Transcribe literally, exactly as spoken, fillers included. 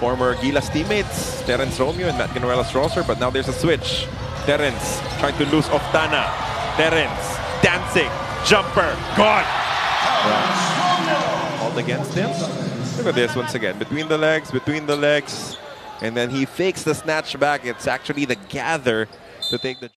former Gilas teammates, Terrence Romeo and Matt Ganuela's roster, but now there's a switch. Terrence trying to lose OFTANA. Terrence dancing, jumper, gone! Wow. All against him. Look at this once again. Between the legs, between the legs. And then he fakes the snatch back. It's actually the gather to take the...